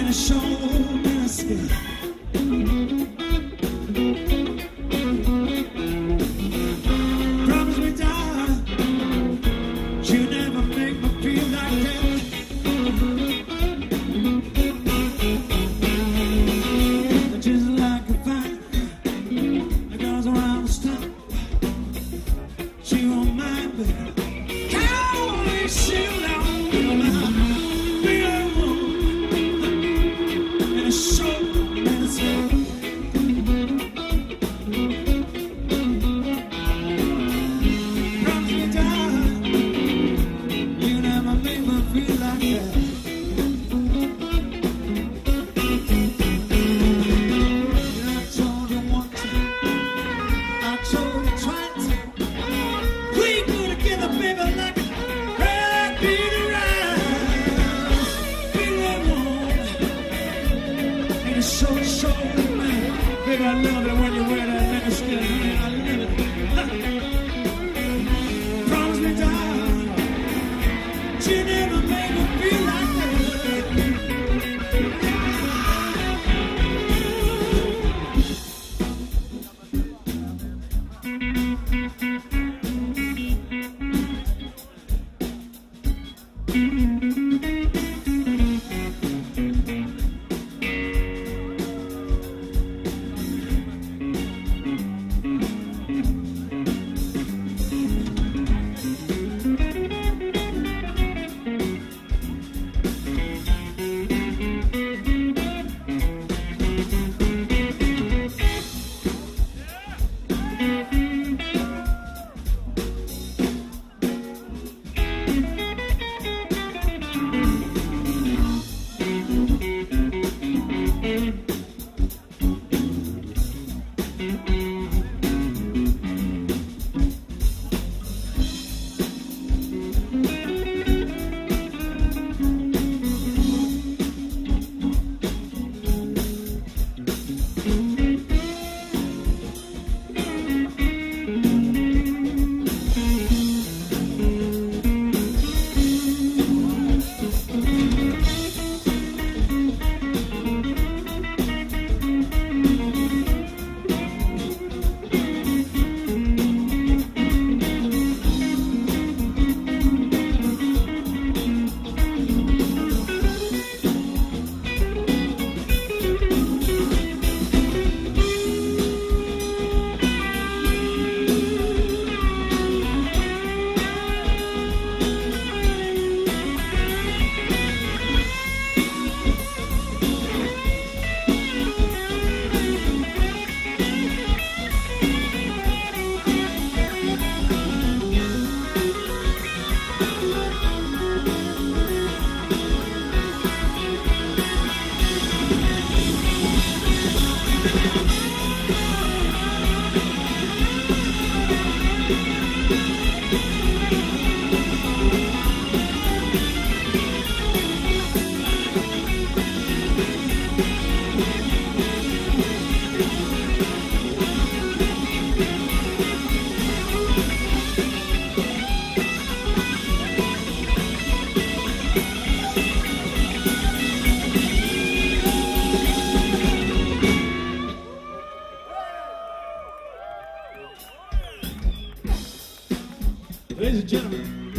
Ladies and gentlemen,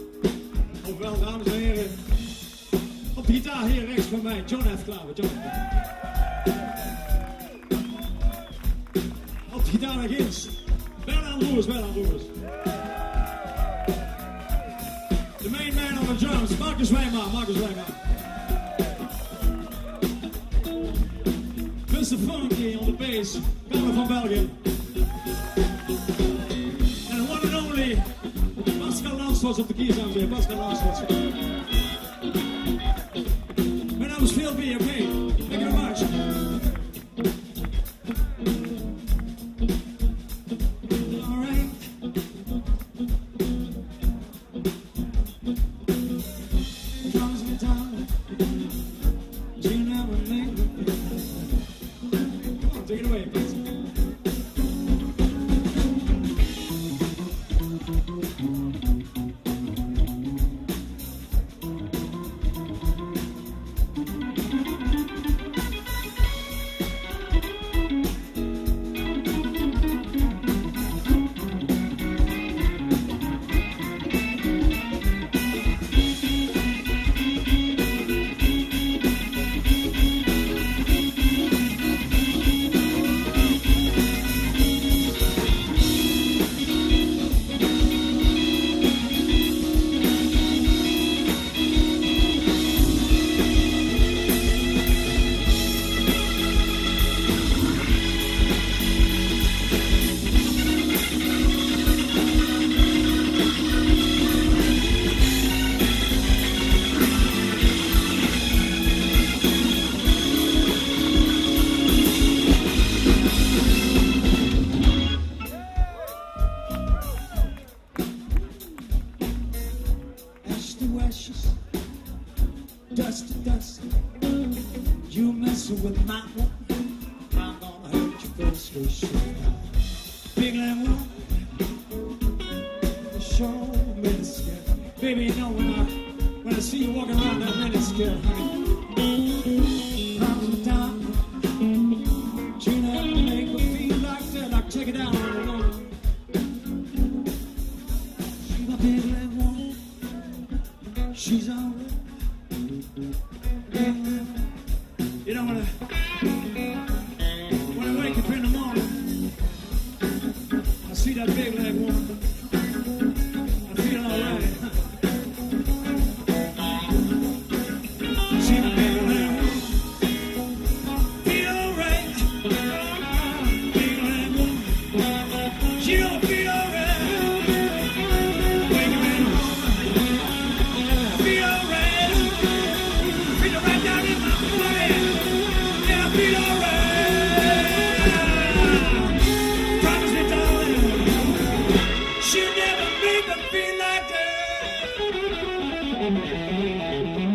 ofwel dames en heren, op de gitaar hier rechts van mij, John F. Klaver. John F. Op de gitaar naar ginds, Berland Rours. The main man on the drums, Weymare. Mr. Funky on the bass, Carlo van Belleghem. And one and only Pascal Lamslots op de keys, dames en heren. Pascal Lamslots. Mijn naam is Phil B, oké? Thank you very much. Take it away, please. dust to dust. You messing with my woman, I'm gonna hurt you first for sure. Big lamb woman, show me the skirt. Baby, you know when I see you walking around that miniskirt, from the top, you never make me feel like that. I take it down on the road. She's my big lamb woman, she's alright. You know when I wake up in the morning, I see that big leg woman, I feel alright. See the big leg woman, feel alright. Big leg woman, she don't feel alright. Wake up in the morning, I feel alright. Feel it right down in my body. Yeah, I feel alright. Promise me, darling, she'll never make me feel like that.